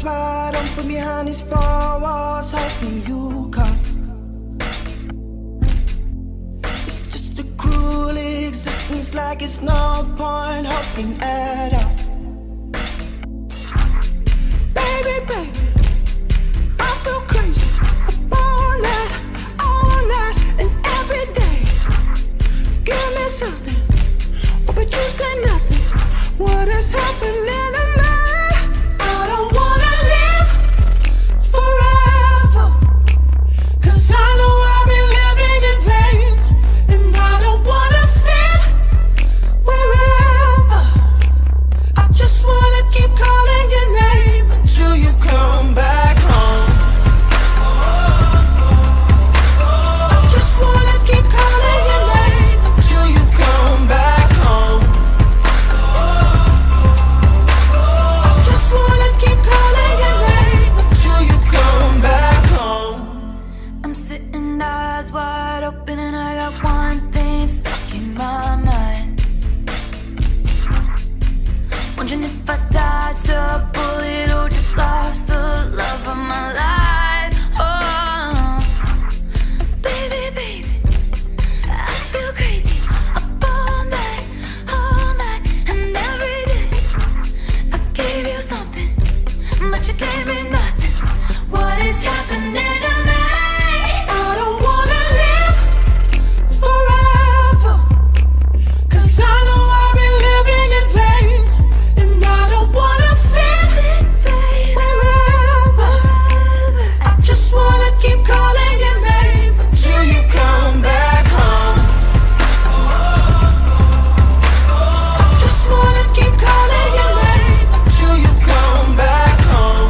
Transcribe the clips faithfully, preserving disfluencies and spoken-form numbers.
eyes wide open behind these four walls, hoping you come. It's just a cruel existence, like it's no point hoping at all. Baby, baby, I feel crazy all night, all night and every day. Give me something, oh, but you say nothing. What is happening to me? I don't wanna live forever, 'cause I know I've been living in vain. And I don't wanna fit wherever. I just wanna keep calling your name until you come back home. I just wanna keep calling your name until you come back home. I just wanna keep calling your name until you come back home. I'm sitting eyes wide open and I got one thing stuck in my mind. Wondering if I dodged a bullet or just lost the love of my life. Oh, baby, baby, I feel crazy up all night, all night and every day. I gave you something, but you gave me nothing. What is happening to me? I don't wanna live forever, 'cause I know I've been living in vain. And I don't wanna fit wherever. I just wanna keep calling your name until you come back home. I just wanna keep calling your name until you come back home.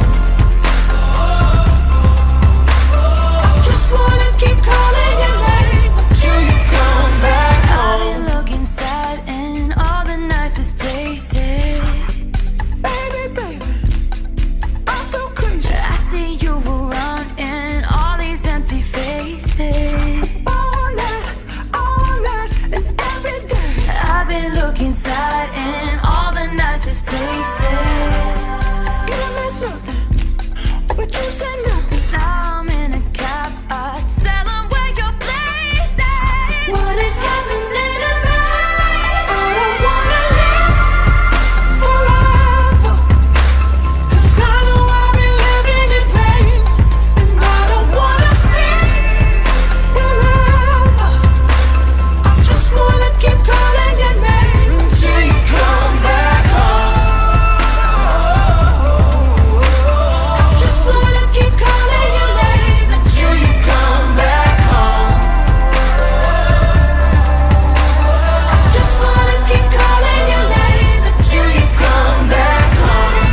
I just wanna keep calling your name until you come back I've home. been looking sad in all the nicest places. Baby, baby, I feel crazy I see you around in all these empty faces. all night, all night and every day. I've been looking sad in all the nicest places. Give me something, oh, but you say nothing. Now I'm in a cab, I tell them where your place is. What is happening to me? I don't wanna live forever, 'cause I know I've been living in vain. And I don't wanna fit wherever. I just wanna keep calling your name until you come back home. I just wanna keep calling your name until you come back home. I just wanna keep calling your name until you come back home.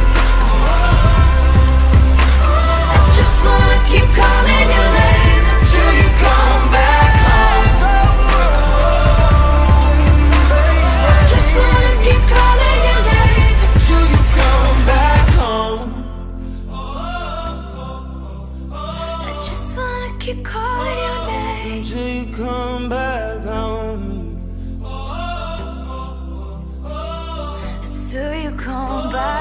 I just wanna keep calling your name until you come back home. I just wanna keep calling your name until you come back home. I just wanna keep calling your name Until you come back home. until you come back.